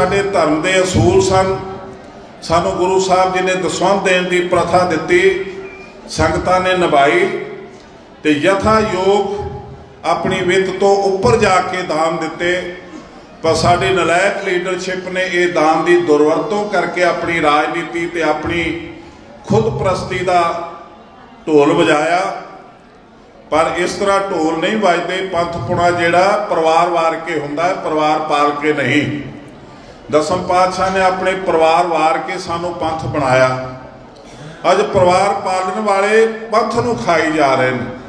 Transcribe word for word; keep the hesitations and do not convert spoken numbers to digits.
साडे धर्म के असूल सन। सानू गुरु साहब जी ने दसवंध देने की प्रथा दी, संगतां ने निभाई ते यथा योग अपनी वित्त तो उपर जाके दान दिते। पर साडी नलायक लीडरशिप ने यह दान की दुरवरतों करके अपनी राजनीति ते अपनी खुद परस्ती का ढोल वजाया। पर इस तरह ढोल नहीं बजते। पंथपुणा जिहड़ा परिवार वार के हुंदा है, परिवार पाल के नहीं। दसम पातशाह ने अपने परिवार वार के सानू पंथ बनाया। अज परिवार पालन वाले पंथ नूं खाई जा रहे हैं।